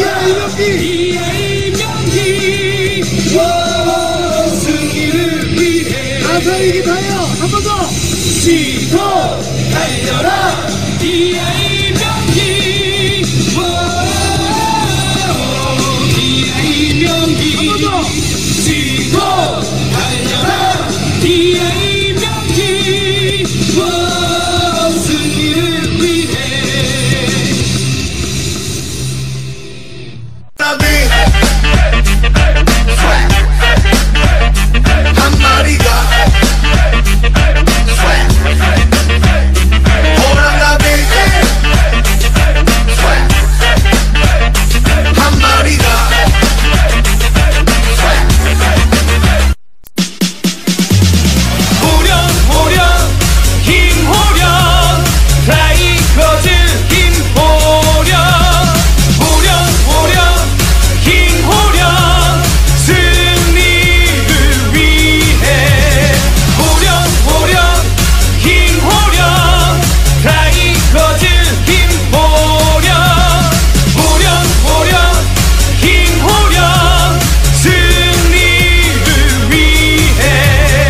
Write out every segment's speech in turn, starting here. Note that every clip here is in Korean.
DA 명기 승리를 위해 가사이기 다요 한 번 더 지도 달려라 DA 명기 DA 명기 한 번 더 지도 달려라 DA 명기 승리를 위해 한 마리가 호랑나비 한 마리가 호령 김호령 타이거즈 김호령 호령 김호령 승리를 위해 호령 김호령 타이거즈 김호령 호령 김호령 승리를 위해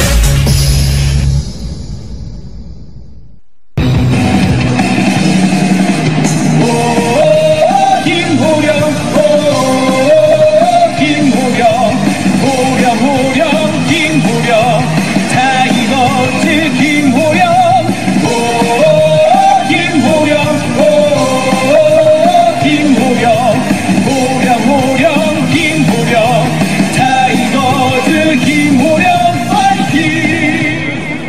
호령 김호령 타이거즈 김호령 김호령 김호령 타이거즈 김호령 파이팅.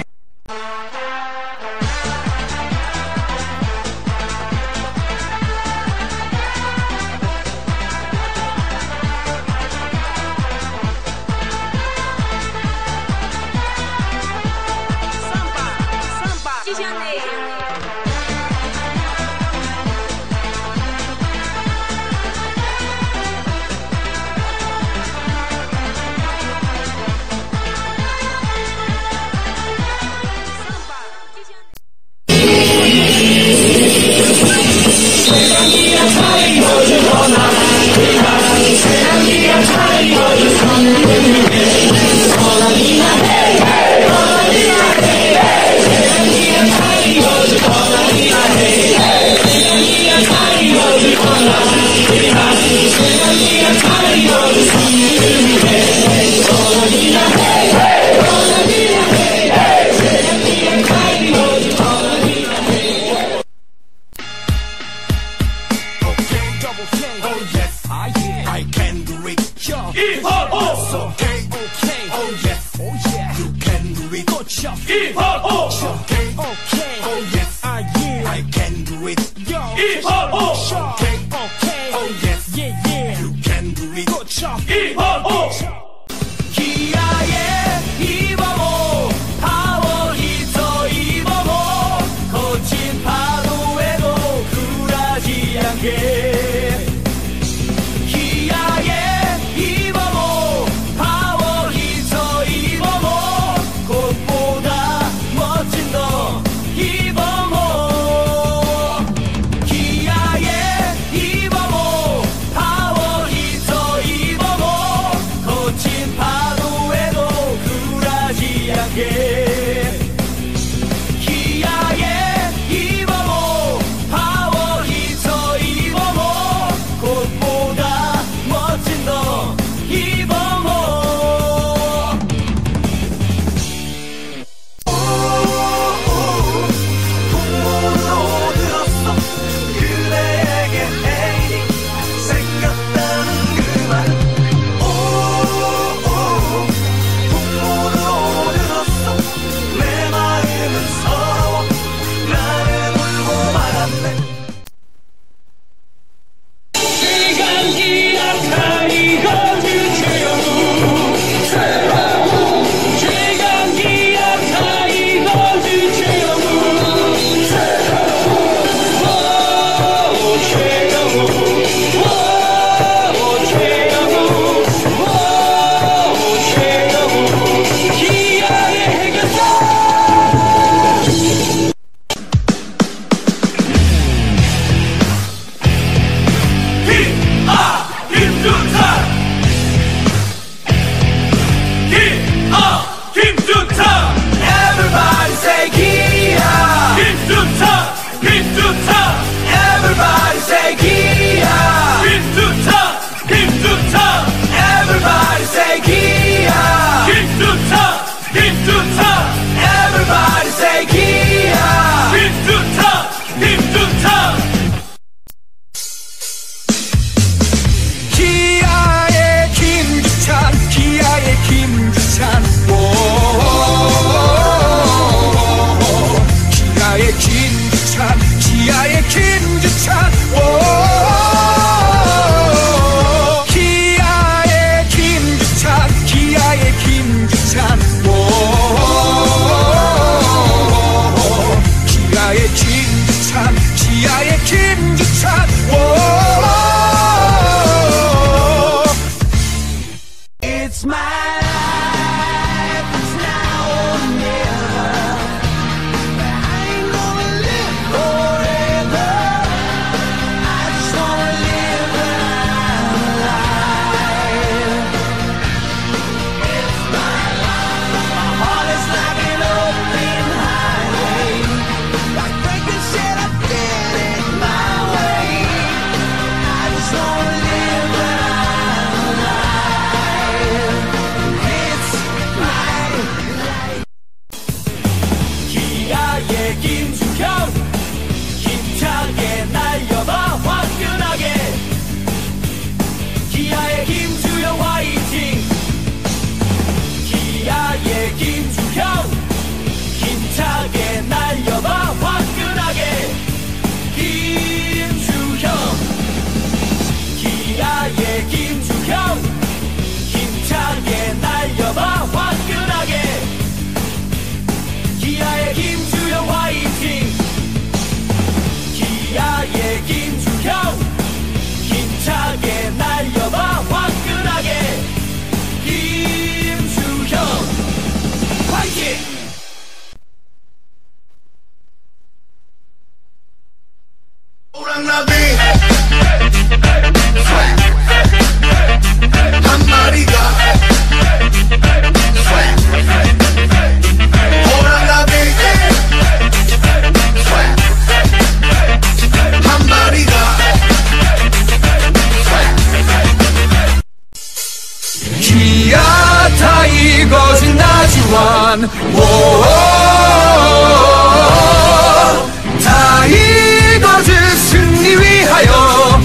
타이거즈 승리 위하여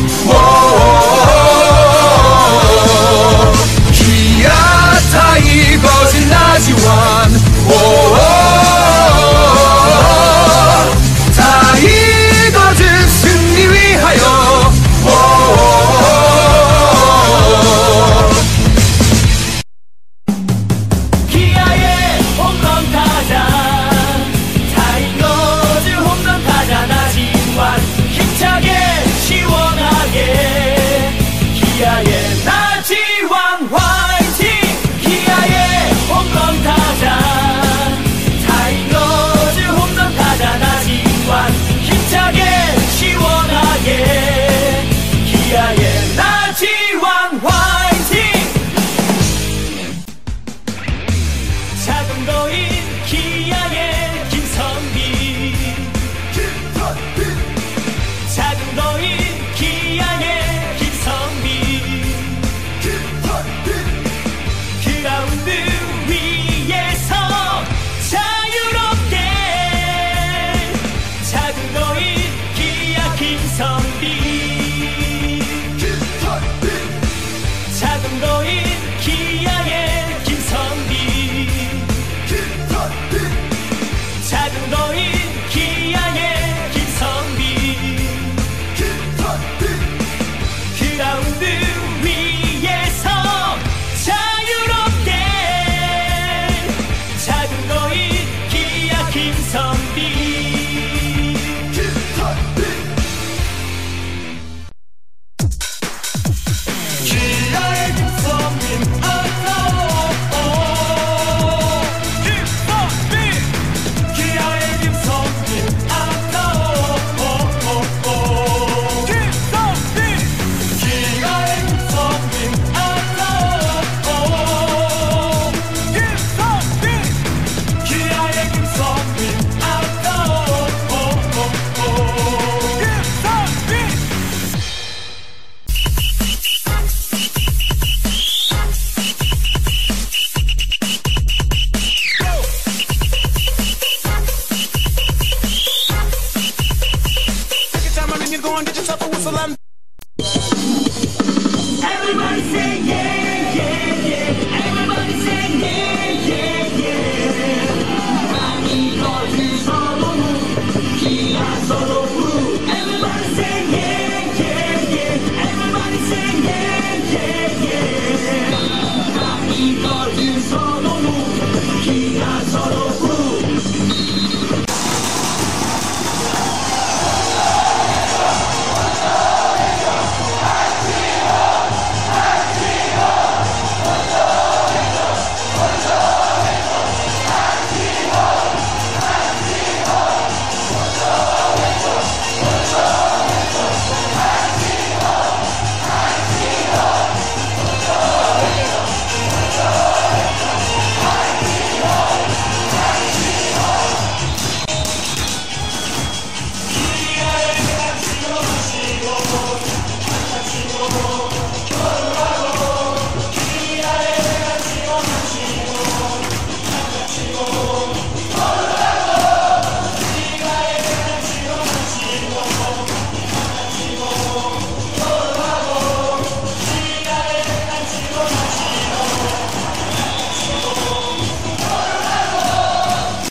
기아 타이거즈 나지완 타이거즈 승리 위하여 기아의 홈런 타자 타이거즈 홈런 타자 나지완 힘차게 시원하게 기아의 나지완 화이팅 기아의 홈런 타자 타이거즈 홈런 타자 나지완 힘차게 시원하게 기아의 나지완 화이팅 작은 거인 기아의 김선비 작은 거인 기아의 김선비 그라운드 위에서 자유롭게 작은 거인 기아 김선비 작은 거인 기아의 김선비 작은 거인 기아의 김선비 그라운드 위에서 자유롭게 작은 거인 기아 김선비 기아의 김선빈 김선빈 기아의 김선빈 김선빈 기아의 김선빈 김선빈 기아의 김선빈 김선빈 Take your time, I mean, you go and get yourself a whistle and